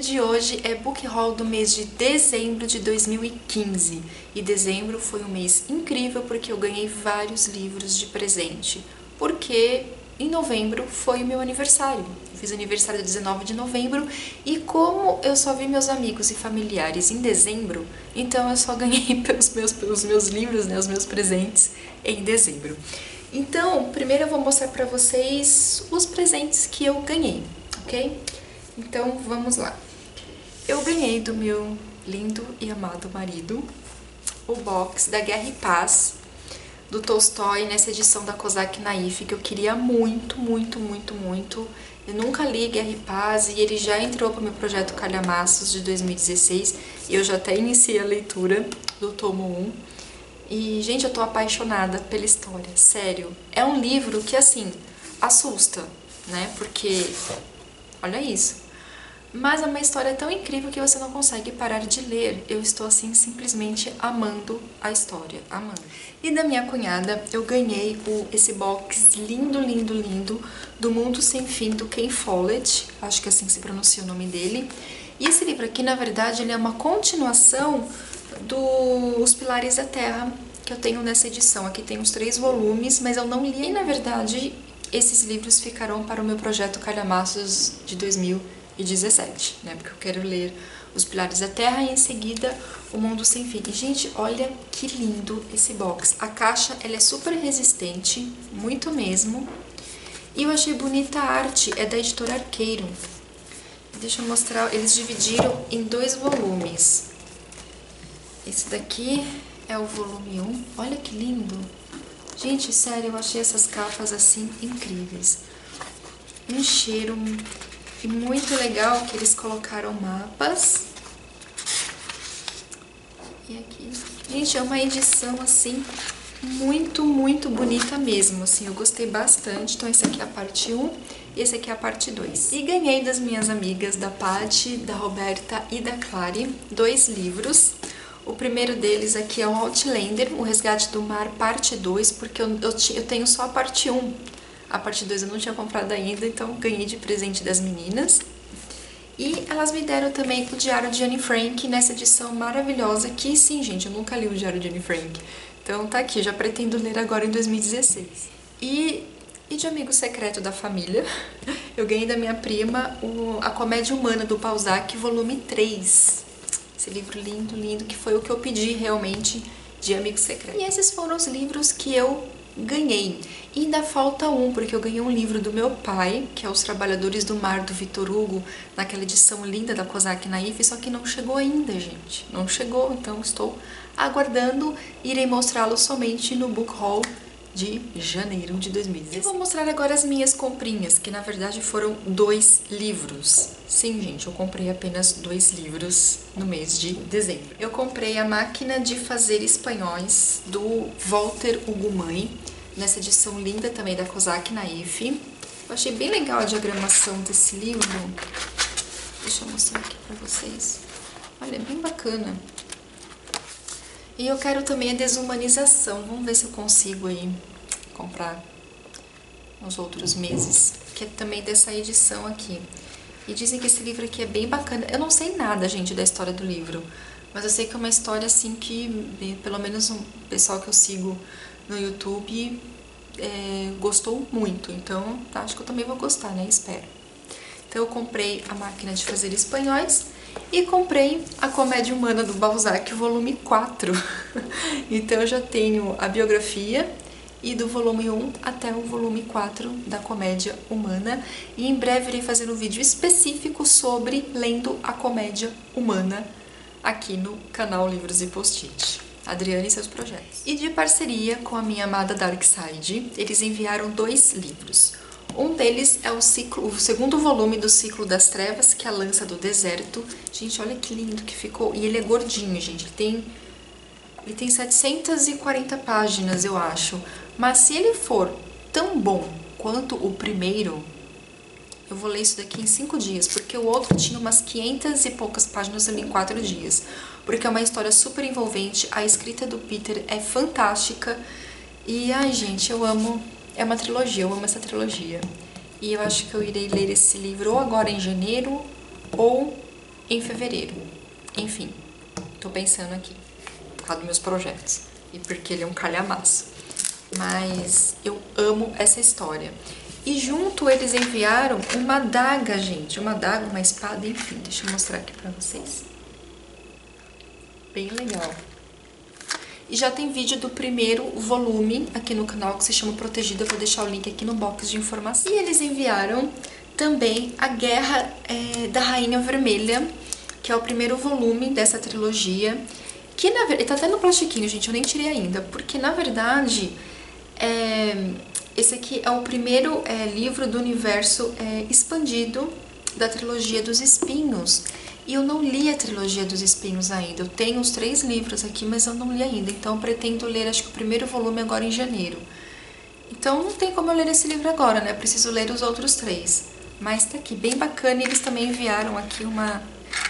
de hoje é book haul do mês de dezembro de 2015. E dezembro foi um mês incrível porque eu ganhei vários livros de presente. Porque em novembro foi o meu aniversário. Eu fiz aniversário 19 de novembro e como eu só vi meus amigos e familiares em dezembro, então eu só ganhei pelos meus livros, né, os meus presentes em dezembro. Então, primeiro eu vou mostrar pra vocês os presentes que eu ganhei, ok? Então, vamos lá. Eu ganhei do meu lindo e amado marido o box da Guerra e Paz, do Tolstói, nessa edição da Kozak Naif, que eu queria muito. Eu nunca li Guerra e Paz e ele já entrou para o meu projeto Calhamaços de 2016 e eu já até iniciei a leitura do tomo 1. E, gente, eu tô apaixonada pela história, sério. É um livro que, assim, assusta, né? Porque, olha isso. Mas é uma história tão incrível que você não consegue parar de ler. Eu estou, assim, simplesmente amando a história, amando. E da minha cunhada, eu ganhei esse box lindo do Mundo Sem Fim, do Ken Follett. Acho que é assim que se pronuncia o nome dele. E esse livro aqui, na verdade, ele é uma continuação dos Pilares da Terra, que eu tenho nessa edição. Aqui tem os 3 volumes, mas eu não li. E, na verdade, esses livros ficarão para o meu projeto Calhamaços de 2017, né? Porque eu quero ler Os Pilares da Terra e em seguida O Mundo Sem Fim. E, gente, olha que lindo esse box. A caixa, ela é super resistente, muito mesmo. E eu achei bonita a arte, é da editora Arqueiro. Deixa eu mostrar, eles dividiram em 2 volumes. Esse daqui é o volume 1. Olha que lindo. Gente, sério, eu achei essas capas assim incríveis. Um cheiro muito legal que eles colocaram mapas. E aqui, gente, é uma edição assim muito bonita mesmo, assim, eu gostei bastante. Então esse aqui é a parte 1 e esse aqui é a parte 2. E ganhei das minhas amigas, da Paty, da Roberta e da Clary, 2 livros. O primeiro deles aqui é o Outlander, O Resgate do Mar, parte 2, porque eu tenho só a parte 1. A parte 2 eu não tinha comprado ainda, então ganhei de presente das meninas. E elas me deram também o Diário de Anne Frank, nessa edição maravilhosa, que sim, gente, eu nunca li o Diário de Anne Frank. Então tá aqui, já pretendo ler agora em 2016. E de amigo secreto da família, eu ganhei da minha prima A Comédia Humana, do Balzac, volume 3. Esse livro lindo, que foi o que eu pedi realmente de amigo secreto. E esses foram os livros que eu ganhei. E ainda falta um, porque eu ganhei um livro do meu pai, que é Os Trabalhadores do Mar, do Victor Hugo, naquela edição linda da Kozak Naif, só que não chegou ainda, gente. Não chegou, então estou aguardando. Irei mostrá-lo somente no book haul de janeiro de 2016. Eu vou mostrar agora as minhas comprinhas, que na verdade foram 2 livros. Sim, gente, eu comprei apenas 2 livros no mês de dezembro. Eu comprei A Máquina de Fazer Espanhóis, do Walter Ugumãe, nessa edição linda também da Kozak Naif. Eu achei bem legal a diagramação desse livro. Deixa eu mostrar aqui pra vocês. Olha, é bem bacana. E eu quero também a Desumanização. Vamos ver se eu consigo aí comprar nos outros meses, que é também dessa edição aqui. E dizem que esse livro aqui é bem bacana. Eu não sei nada, gente, da história do livro, mas eu sei que é uma história assim que, pelo menos o pessoal que eu sigo no YouTube gostou muito. Então, acho que eu também vou gostar, né? Espero. Então eu comprei A Máquina de Fazer Espanhóis e comprei A Comédia Humana, do Balzac, volume 4. Então eu já tenho a biografia e do volume 1 até o volume 4 da Comédia Humana. E em breve irei fazer um vídeo específico sobre lendo a Comédia Humana aqui no canal Livros e Post-it. Adriana e seus projetos. E de parceria com a minha amada Darkside, eles enviaram 2 livros. Um deles é o 2º volume do Ciclo das Trevas, que é a Lança do Deserto. Gente, olha que lindo que ficou. E ele é gordinho, gente. Ele tem 740 páginas, eu acho. Mas se ele for tão bom quanto o primeiro, eu vou ler isso daqui em 5 dias. Porque o outro tinha umas 500 e poucas páginas, eu li em 4 dias. Porque é uma história super envolvente. A escrita do Peter é fantástica. E, ai, gente, eu amo... É uma trilogia, eu amo essa trilogia. E eu acho que eu irei ler esse livro ou agora em janeiro ou em fevereiro. Enfim, tô pensando aqui, por causa dos meus projetos, e porque ele é um calhamaço. Mas eu amo essa história. E junto eles enviaram uma adaga, gente. Uma adaga, uma espada, enfim. Deixa eu mostrar aqui pra vocês. Bem legal. E já tem vídeo do primeiro volume aqui no canal, que se chama Protegida. Eu vou deixar o link aqui no box de informação. E eles enviaram também A Guerra da Rainha Vermelha, que é o primeiro volume dessa trilogia. Que na verdade, tá até no plastiquinho, gente, eu nem tirei ainda. Porque na verdade, esse aqui é o primeiro livro do universo expandido da trilogia dos Espinhos. E eu não li a trilogia dos Espinhos ainda. Eu tenho os 3 livros aqui, mas eu não li ainda. Então eu pretendo ler, acho que o primeiro volume agora em janeiro. Então não tem como eu ler esse livro agora, né? Eu preciso ler os outros 3. Mas tá aqui, bem bacana. E eles também enviaram aqui uma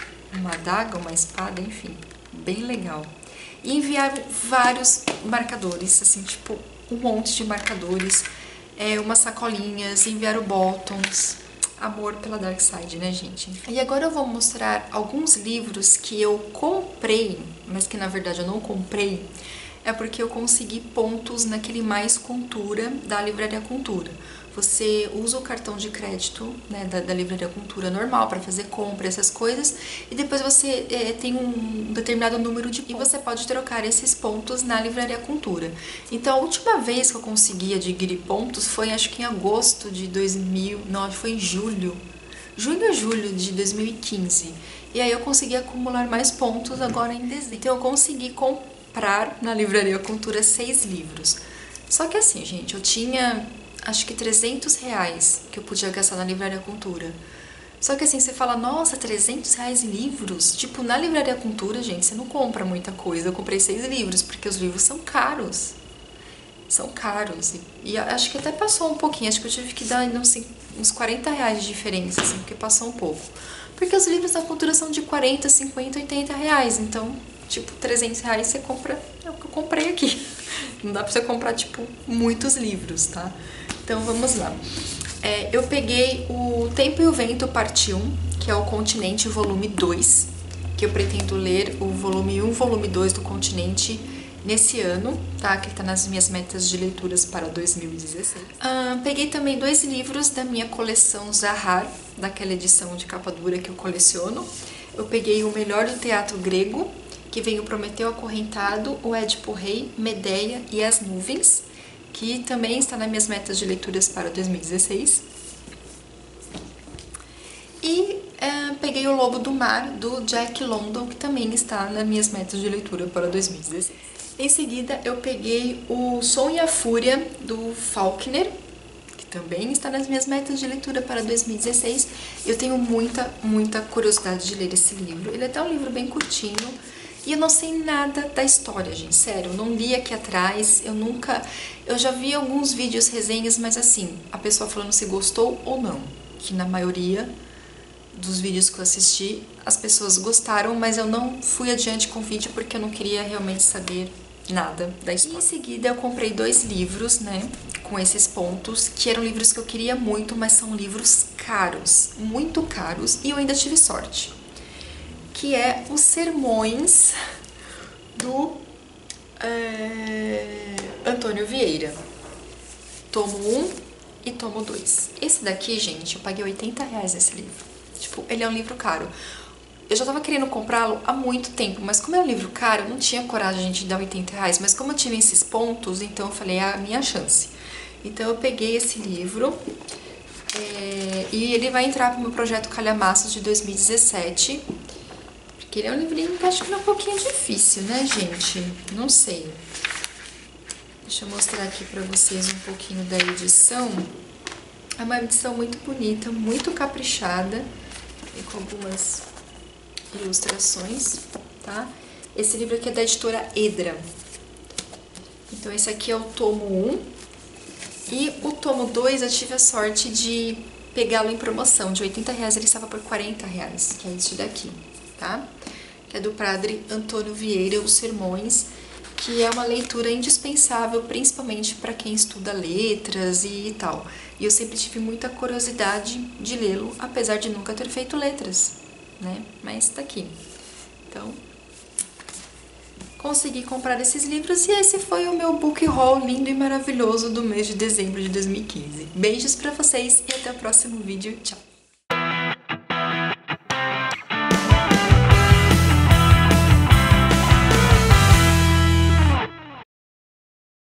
adaga, uma espada, enfim. Bem legal. E enviaram vários marcadores, assim, tipo, um monte de marcadores. Umas sacolinhas, enviaram bottoms. Amor pela Dark Side, né, gente? E agora eu vou mostrar alguns livros que eu comprei, mas que na verdade eu não comprei, é porque eu consegui pontos naquele Mais Cultura da Livraria Cultura. Você usa o cartão de crédito, né, da Livraria Cultura normal para fazer compra, essas coisas, e depois você tem um determinado número de pontos e você pode trocar esses pontos na Livraria Cultura. Então a última vez que eu consegui adquirir pontos foi acho que em agosto de 2000, não, foi em julho ou julho de 2015. E aí eu consegui acumular mais pontos agora em dezembro. Então eu consegui comprar na Livraria Cultura 6 livros. Só que assim, gente, eu tinha acho que R$300 que eu podia gastar na Livraria Cultura. Só que assim, você fala, nossa, R$300 em livros? Tipo, na Livraria Cultura, gente, você não compra muita coisa. Eu comprei 6 livros, porque os livros são caros. São caros. E acho que até passou um pouquinho. Acho que eu tive que dar uns R$40 de diferença, assim, porque passou um pouco. Porque os livros da Cultura são de 40, 50, R$80. Então, tipo, R$300 você compra... É o que eu comprei aqui. Não dá pra você comprar, tipo, muitos livros, tá? Então, vamos lá. Eu peguei o Tempo e o Vento, parte 1, que é o Continente, volume 2, que eu pretendo ler o volume 1 e volume 2 do Continente nesse ano, tá? Que tá nas minhas metas de leituras para 2016. Peguei também 2 livros da minha coleção Zahar, daquela edição de capa dura que eu coleciono. Eu peguei O Melhor do Teatro Grego, que vem o Prometeu Acorrentado, o Édipo Rei, Medeia e as Nuvens, que também está nas minhas metas de leituras para 2016. E peguei O Lobo do Mar, do Jack London, que também está nas minhas metas de leitura para 2016. Em seguida, eu peguei O Som e a Fúria, do Faulkner, que também está nas minhas metas de leitura para 2016. Eu tenho muita curiosidade de ler esse livro. Ele é até um livro bem curtinho. E eu não sei nada da história, gente, sério, eu não li aqui atrás, eu já vi alguns vídeos, resenhas, mas assim, a pessoa falando se gostou ou não, que na maioria dos vídeos que eu assisti, as pessoas gostaram, mas eu não fui adiante com o vídeo porque eu não queria realmente saber nada da história. E em seguida eu comprei 2 livros, né, com esses pontos, que eram livros que eu queria muito, mas são livros caros, muito caros, e eu ainda tive sorte. Que é Os Sermões, do Antônio Vieira. Tomo 1 e tomo 2. Esse daqui, gente, eu paguei R$80 nesse livro. Tipo, ele é um livro caro. Eu já tava querendo comprá-lo há muito tempo, mas como é um livro caro, eu não tinha coragem de dar R$80. Mas como eu tive esses pontos, então eu falei, é a minha chance. Então eu peguei esse livro e ele vai entrar pro meu projeto Calhamaços de 2017. Porque ele é um livrinho que acho que é um pouquinho difícil, né, gente? Não sei. Deixa eu mostrar aqui pra vocês um pouquinho da edição. É uma edição muito bonita, muito caprichada, e com algumas ilustrações, tá? Esse livro aqui é da editora Edra. Então esse aqui é o tomo 1. E o tomo 2 eu tive a sorte de pegá-lo em promoção. De R$80 ele estava por R$40, que é esse daqui, tá? Que é do padre Antônio Vieira, Os Sermões, que é uma leitura indispensável, principalmente para quem estuda letras e tal. E eu sempre tive muita curiosidade de lê-lo, apesar de nunca ter feito letras. né? Mas tá aqui. Então, consegui comprar esses livros e esse foi o meu book haul lindo e maravilhoso do mês de dezembro de 2015. Beijos pra vocês e até o próximo vídeo. Tchau!